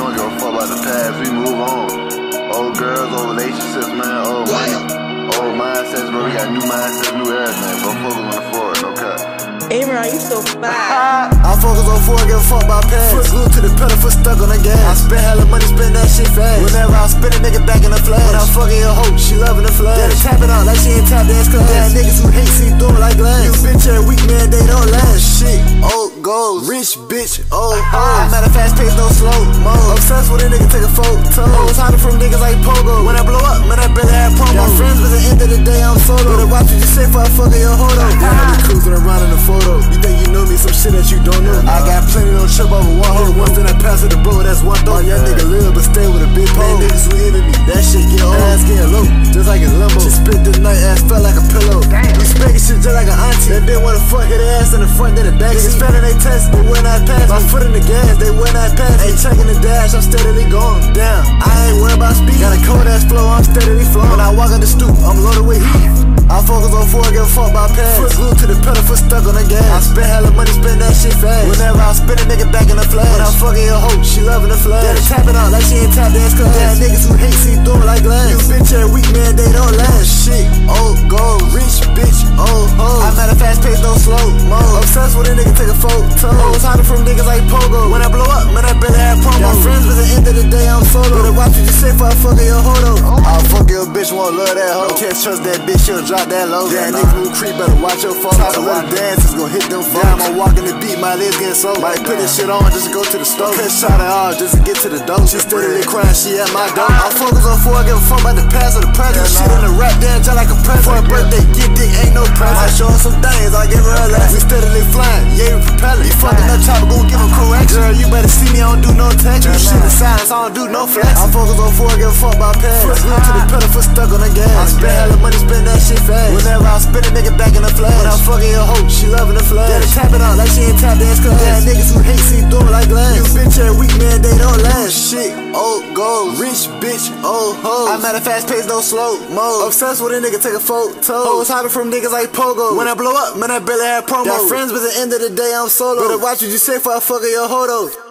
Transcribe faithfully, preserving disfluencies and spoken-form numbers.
don't give a fuck about the past, we move on. Old girls, old relationships, man, old money, old mindsets, bro. We got new mindsets, new everything, bro. Focus on the forward, no cut. Aaron, you so fine. I focus on forward, give a fuck about past. Foot glued to the pedal, foot stuck on the gas. I spend hella money, spend that shit fast. Whenever I spend a nigga back in the flash. When I'm fucking your hoe, she loving the flash. Then tap it out like she ain't tap dance class. That niggas who hate see through like glass. You bitch every week, man, they don't last. Shit, old goals, rich bitch, old hoes. I'm at a fast pace, no slow mo. Obsessed with a nigga, take a photo. Always hiding from niggas like Pogo. When I blow up, man, I better have promo. Got friends, but at the end of the day, I'm solo. Better watch what you say for I fucking your hoe though. Damn, I be cruising around in the photo. You think you know me, some shit that you don't know. I got plenty, don't trip over one hoe. One thing I pass with the bro, that's one thought. Young nigga live, but stay with a big pole. Man, niggas who envy me, that shit get old. Ass getting low, just like a limbo. She spit this night, ass felt like a pillow. We spanking shit just like an auntie. That bitch wanna fuck, hit her ass in the front, then the back. Niggas failing they test, but when I pass, my foot in the gas, they when I pass. Ain't checking the dash, I'm steadily going. Damn, I ain't worried about speed. Got a cold ass flow, I'm steadily flowing. When I walk on the stoop, I'm loaded with heat. I focus on forward, give a fuck about past. Foot glued to the pedal, foot stuck on the gas. I spend hella money, spend that shit fast. Whenever I spend a nigga back in the flash. When I'm fucking your hoe, she loving the flash. Then tap it out like she ain't tap dance class. That niggas who hate see through like glass. You bitch every week, man, they don't last. Shit, old goals, rich bitch, old hoes. I'm at a fast pace, no slow mo. Obsessed with a nigga, take a photo. Always hiding from niggas like Pogo. When I blow up, man, I better have promo. Got friends, but at the end of the day, I'm solo. Better watch what you say for I fucking your hoe though. I'll fuck your bitch, won't love that hoe. Can't trust that bitch, she'll drop that low. That niggas who creep, better watch your phone. Top of the dance is gon' hit them phones. Damn, I'm walking the beat, my legs getting so. Might put this shit on just to go to the stove. Cut shot at all just to get to the dough. She steadily crying, she at my door. I focus on four, I give a fuck about the past or the present. Shit in the rap dance just like a present. For a birthday, get dick, ain't no present. I show her some things, I give her a laugh. We steadily flying, yeah, we propelling. You fucking up chopper, gon' give him correction. Girl, you better see me, I don't do no text. You shit in silence, I don't do no flex. I focus on four, I give a fuck about past. Foot glued to the pedal, foot stuck on the gas. I spend hella money, spend that shit fast. Whenever I spend a nigga back in the flash. When I'm fucking your hoe, she loving the flash. Then tap it out like she ain't tap dance class. That niggas who hate see through like glass. You bitch every week, man, they don't last. Shit, old goals, rich bitch, old hoes. I'm at a fast pace, no slow mo. Obsessed with a nigga, take a photo. Always hiding from niggas like Pogo. When I blow up, man, I barely have promo. Got friends, but at the end of the day, I'm solo. Better watch what you say for I fucking your hoe though.